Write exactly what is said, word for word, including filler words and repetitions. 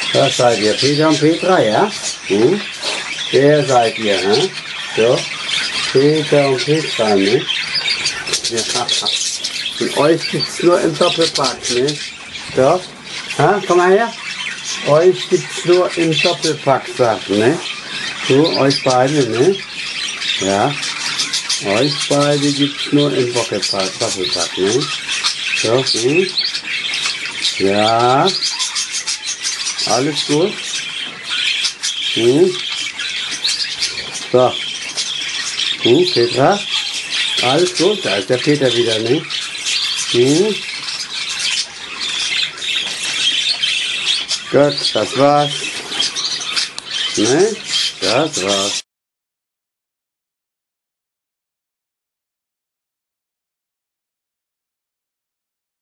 Das seid ihr, Peter und Petra, ja? Hm? Wer seid ihr, ne? So, Peter und Petra, ne? Ja. Und euch gibt's nur im Doppelpack, ne? So, ha? Komm mal her. Euch gibt's nur im Doppelpack, sagt, ne? So, euch beide, ne? Ja. Euch beide gibt's nur im Doppelpack, Doppelpack, ne? So, hm? Ja. Alles gut? Hm? So. Hm, Petra? Alles gut? Da ist der Peter wieder, ne? Hm? Gut, das war's. Ne? Das war's.